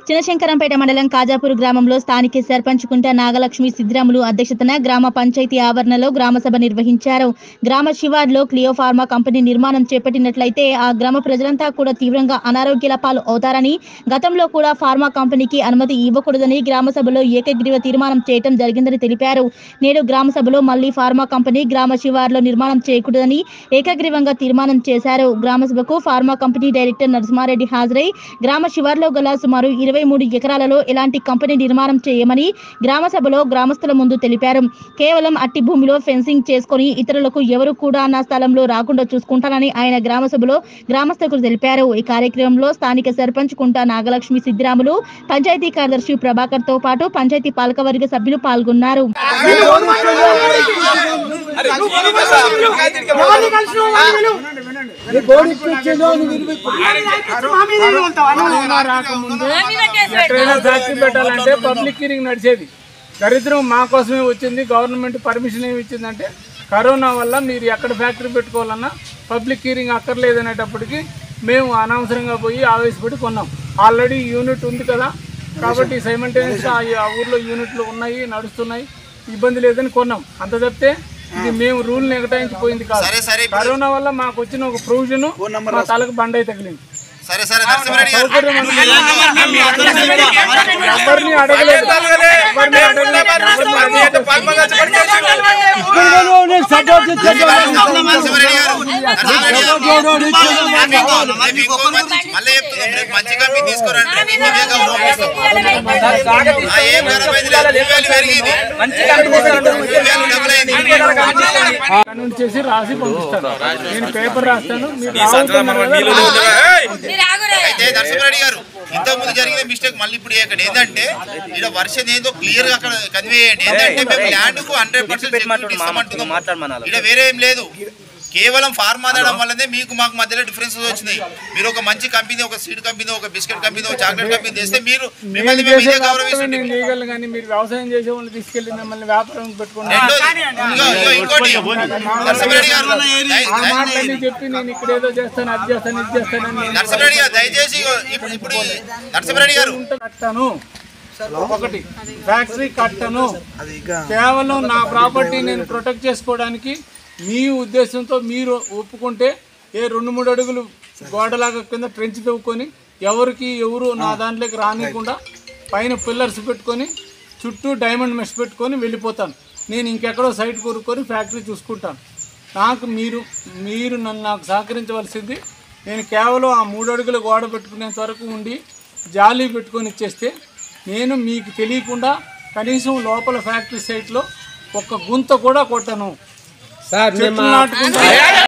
చినశంకరంపేట మండలం కాజాపూర్ గ్రామంలో స్థానిక సర్పంచ్ కుంట నాగలక్ష్మి సిద్ధిరాములు అధ్యక్షతన గ్రామ పంచాయతీ ఆవరణలో గ్రామసభ నిర్వహించారు. గ్రామ శివార్లో క్లియో ఫార్మా కంపెనీ నిర్మాణం చేపట్టినట్లయితే ఆ గ్రామ ప్రజలంతా కూడా తీవ్రంగా అనారోగ్యాల పాలు అవుతారని, గతంలో కూడా ఫార్మా కంపెనీకి అనుమతి ఇవ్వకూడదని గ్రామసభలో ఏకగ్రీవ తీర్మానం చేయడం జరిగిందని తెలిపారు. నేడు గ్రామసభలో మళ్లీ ఫార్మా కంపెనీ గ్రామ శివార్లో నిర్మాణం చేయకూడదని ఏకగ్రీవంగా తీర్మానం చేశారు. గ్రామసభకు ఫార్మా కంపెనీ డైరెక్టర్ నరసింహారెడ్డి హాజరై గ్రామ శివార్లో గల సుమారు 23 ఎకరాలలో ఎలాంటి కంపెనీ నిర్మాణం చేయమని గ్రామసభలో గ్రామస్తుల ముందు తెలిపారు. కేవలం అట్టి భూమిలో ఫెన్సింగ్ చేసుకుని ఇతరులకు ఎవరు కూడా నా స్థలంలో రాకుండా చూసుకుంటానని ఆయన గ్రామసభలో గ్రామస్తులకు తెలిపారు. ఈ కార్యక్రమంలో స్థానిక సర్పంచ్ కుంట నాగలక్ష్మి సిద్ధిరాములు, పంచాయతీ కార్యదర్శి ప్రభాకర్ తో పాటు పంచాయతీ పాలకవర్గ సభ్యులు పాల్గొన్నారు. ఫ్యాక్టరీ పెట్టాలంటే పబ్లిక్ హీరింగ్ నడిచేది. దరిద్రం మా కోసమే వచ్చింది. గవర్నమెంట్ పర్మిషన్ ఏమి ఇచ్చిందంటే కరోనా వల్ల మీరు ఎక్కడ ఫ్యాక్టరీ పెట్టుకోవాలన్నా పబ్లిక్ హీరింగ్ అక్కర్లేదు అనేటప్పటికి మేము అనవసరంగా పోయి ఆవేశపడి కొన్నాం. ఆల్రెడీ యూనిట్ ఉంది కదా, కాబట్టి సైమల్టేనియస్గా ఆ ఊర్లో యూనిట్లు ఉన్నాయి, నడుస్తున్నాయి, ఇబ్బంది లేదని కొన్నాం. అంత తప్పితే ఇది మేము రూల్ ఎగటాయించిపోయింది కాదు. కరోనా వల్ల మాకు వచ్చిన ఒక ప్రొవిజన్ మా తలకు బండ తగిలింది. ఎవరిని అడగలేదు. చేసి రాసి పంపిస్తాను. నేను పేపర్ రాస్తాను. అయితే నరసింహారెడ్డి గారు, ఇంతకు ముందు జరిగిన మిస్టేక్ మళ్ళీ ఇప్పుడు ఏంటంటే ఇక్కడ వర్షన్ ఏదో క్లియర్ గా అక్కడ కన్వే చేయండి. ఏంటంటే మేము ల్యాండ్ కు 100% ఇస్తామంటున్నాం. ఇక్కడ వేరే ఏం లేదు. కేవలం ఫార్మా అనడం వల్లనే మీకు మాకు మధ్యలో డిఫరెన్సెస్ వచ్చినాయి. మీరు ఒక మంచి కంపెనీ, ఒక సీడ్ కంపెనీ, ఒక బిస్కెట్ కంపెనీ, ఒక చాక్లెట్ కంపెనీ చేస్తే మీరు మిమ్మల్ని మీరు వ్యవసాయం చేసే వాళ్ళు తీసుకెళ్లి మిమ్మల్ని వ్యాపారం పెట్టుకుంటారు. ఇంకోటి చెప్పి నేను ఇక్కడ ఏదో చేస్తాను, అది చేస్తాను, ఇది చేస్తాను. నరసింహారెడ్డి గారు దయచేసి ఇప్పుడు నరసింహారెడ్డి గారు కట్టాను, ఒకటి ఫ్యాక్టరీ కట్టను, కేవలం నా ప్రాపర్టీ నేను ప్రొటెక్ట్ చేసుకోవడానికి మీ ఉద్దేశంతో మీరు ఒప్పుకుంటే 2-3 అడుగులు గోడలాగా కింద ట్రెంచ్ తవ్వుకొని ఎవరు నా దాంట్లోకి రానికుండా పైన పిల్లర్స్ పెట్టుకొని చుట్టూ డైమండ్ మెష్ పెట్టుకొని వెళ్ళిపోతాను. నేను ఇంకెక్కడో సైట్ కొనుక్కొని ఫ్యాక్టరీ చూసుకుంటాను. మీరు నాకు సహకరించవలసింది. నేను కేవలం ఆ 3 అడుగుల గోడ పెట్టుకునేంత వరకు ఉండి జాలీ పెట్టుకొని ఇచ్చేస్తే నేను మీకు తెలియకుండా కనీసం లోపల ఫ్యాక్టరీ సైట్లో ఒక్క గుంత కూడా కొట్టను.